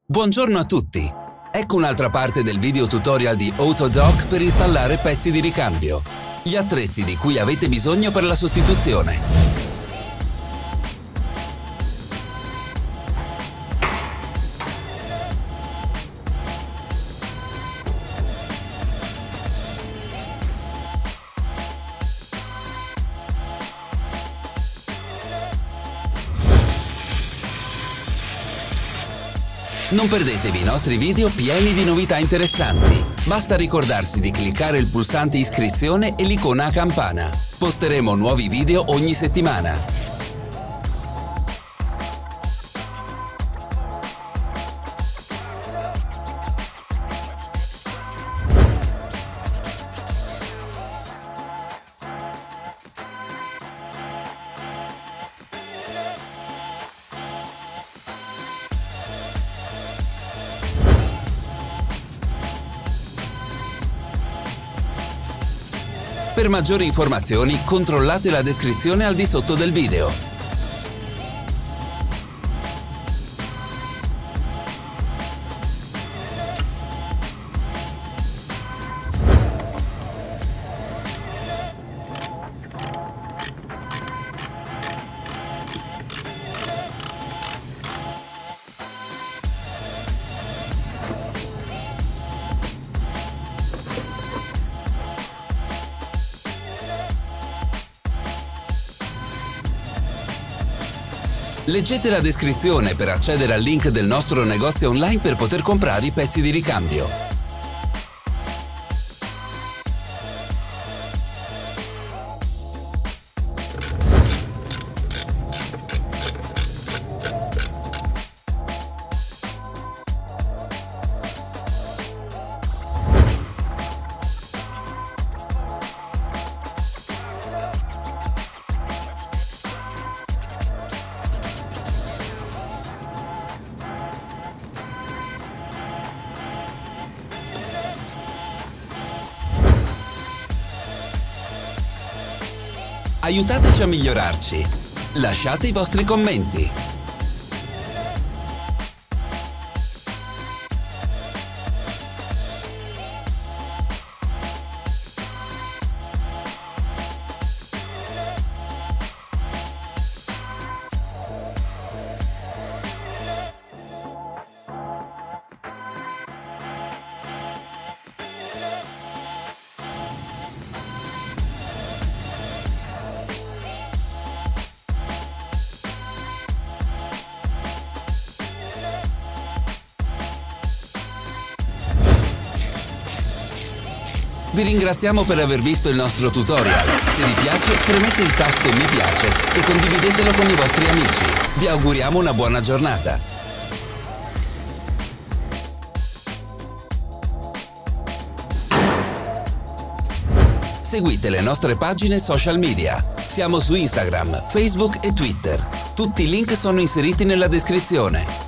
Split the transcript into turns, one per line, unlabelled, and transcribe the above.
Buongiorno a tutti! Ecco un'altra parte del video tutorial di Autodoc per installare pezzi di ricambio. Gli attrezzi di cui avete bisogno per la sostituzione. Non perdetevi i nostri video pieni di novità interessanti. Basta ricordarsi di cliccare il pulsante iscrizione e l'icona a campana. Posteremo nuovi video ogni settimana. Per maggiori informazioni controllate la descrizione al di sotto del video. Leggete la descrizione per accedere al link del nostro negozio online per poter comprare i pezzi di ricambio. Aiutateci a migliorarci. Lasciate i vostri commenti. Vi ringraziamo per aver visto il nostro tutorial. Se vi piace, premete il tasto mi piace e condividetelo con i vostri amici. Vi auguriamo una buona giornata. Seguite le nostre pagine social media. Siamo su Instagram, Facebook e Twitter. Tutti i link sono inseriti nella descrizione.